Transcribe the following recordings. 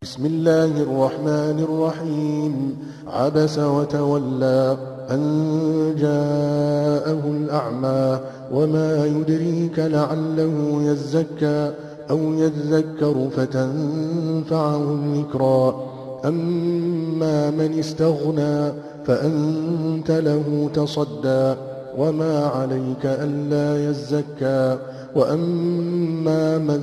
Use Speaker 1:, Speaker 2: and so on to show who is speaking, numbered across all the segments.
Speaker 1: بسم الله الرحمن الرحيم عبس وتولى أن جاءه الأعمى وما يدريك لعله يزكى أو يذكر فتنفعه الذكرى أما من استغنى فأنت له تصدى وما عليك ألا يزكى وأما من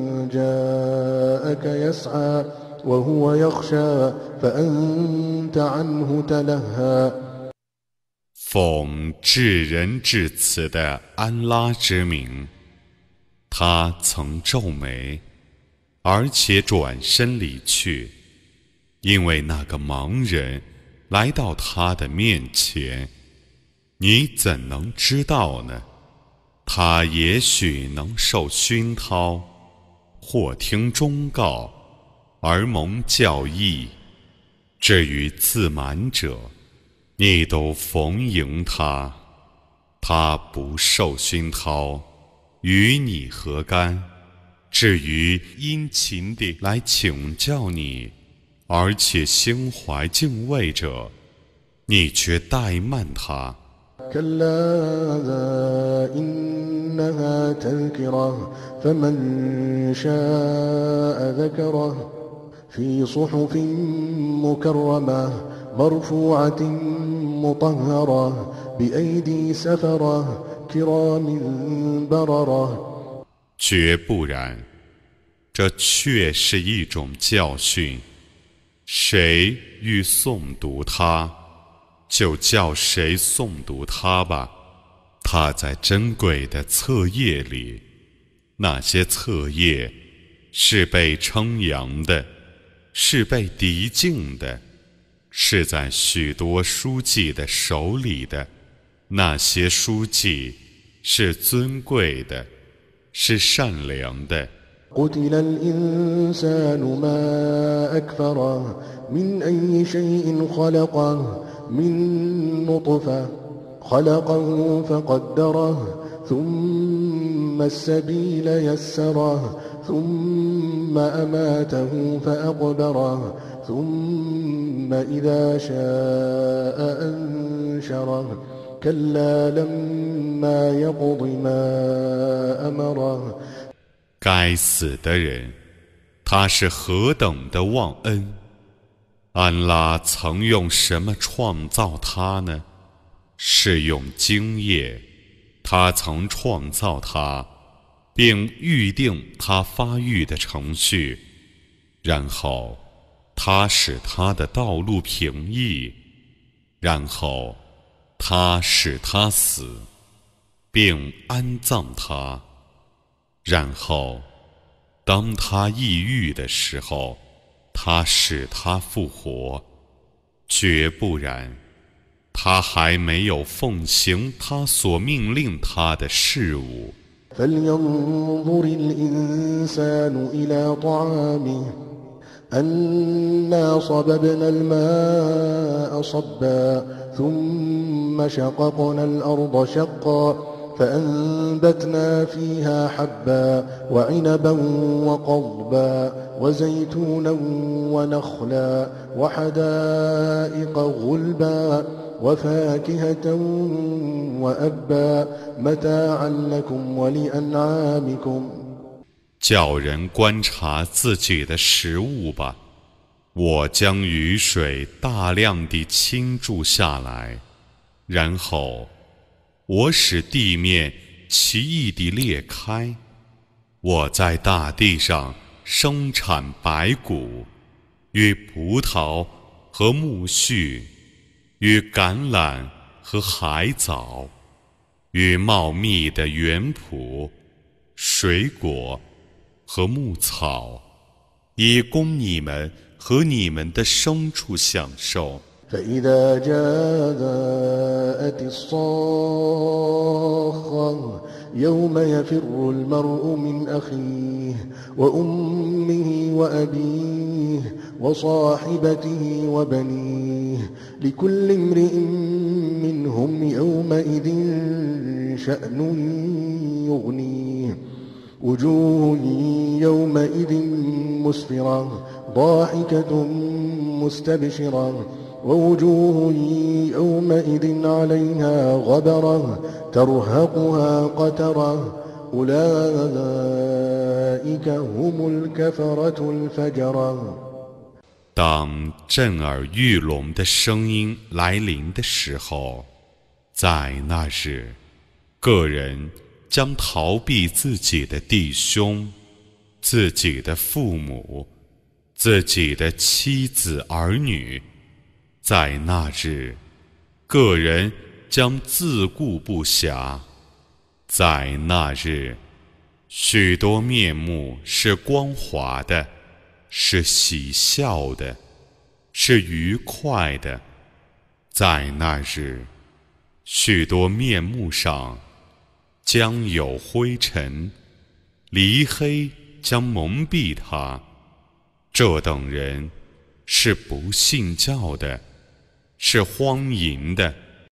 Speaker 1: جاءك يسعى وهو يخشى فأنت عنه تلهى
Speaker 2: 奉至仁至慈的安拉之名，他曾皱眉，而且转身离去，因为那个盲人来到他的面前，你怎能知道呢？他也许能受熏陶，或听忠告而蒙教义。至于自满者，你都逢迎他，他不受熏陶，与你何干？至于殷勤地来请教你，而且心怀敬畏者，你却怠慢他。
Speaker 1: كلا إنها تذكرة فمن شاء ذكره في صحف مكرمة مرفوعة مطهرة بأيدي سفرة كرام بررة
Speaker 2: 绝不然，这确是一种教训，谁欲诵读它，就叫谁诵读它吧。它在珍贵的册页里，那些册页是被称扬的，是被涤净的，是在许多书记的手里的。那些书记是尊贵的，是善良的。
Speaker 1: قتل الإنسان ما أكفره من أي شيء خلقه من نطفة خلقه فقدره ثم السبيل يسره ثم أماته فأقبره ثم إذا شاء أنشره كلا لما يقض ما أمره
Speaker 2: 该死的人，他是何等的忘恩！安拉曾用什么创造他呢？是用精液。他曾创造他，并预定他发育的程序，然后他使他的道路平易，然后他使他死，并安葬他。然后当他抑郁的时候，他使他复活，绝不然，他还没有奉行他所命令他的事物。
Speaker 1: فلينظر الإنسان إلى طعامه أنا صببنا الماء صبا ثم شققنا الأرض شقا فأنبتنا فيها حبا وعنبا وقضبا وزيتونا ونخلا وحدائق غلبا وفاكهة وأبا متاعا لكم ولأنعامكم
Speaker 2: 叫人观察自己的食物吧，我将雨水大量地倾注下来，然后我使地面奇异地裂开，我在大地上生产白谷，与葡萄和苜蓿，与橄榄和海藻，与茂密的园圃、水果和牧草，以供你们和你们的牲畜享受。
Speaker 1: فإذا جاءت الصاخة يوم يفر المرء من أخيه وأمه وأبيه وصاحبته وبنيه لكل امرئ منهم يومئذ شأن يغنيه وجوه يومئذ مسفرة ضاحكة مستبشرة ووجوه يومئذ عليها غبرة ترهقها قترة أولئك هم الكفرة الفجرة。
Speaker 2: 当震耳欲聋的声音来临的时候，在那日，个人将逃避自己的弟兄、自己的父母、自己的妻子儿女。在那日，个人将自顾不暇。在那日，许多面目是光滑的，是喜笑的，是愉快的。在那日，许多面目上将有灰尘，离黑将蒙蔽他。这等人是不信教的，是荒淫的。